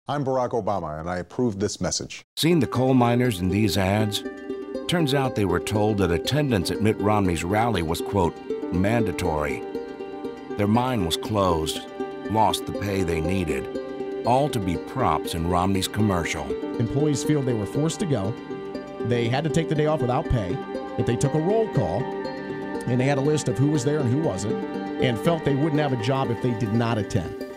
I'm Barack Obama, and I approve this message. Seen the coal miners in these ads? Turns out they were told that attendance at Mitt Romney's rally was, quote, mandatory. Their mine was closed, lost the pay they needed, all to be props in Romney's commercial. Employees feel they were forced to go. They had to take the day off without pay, that they took a roll call, and they had a list of who was there and who wasn't, and felt they wouldn't have a job if they did not attend.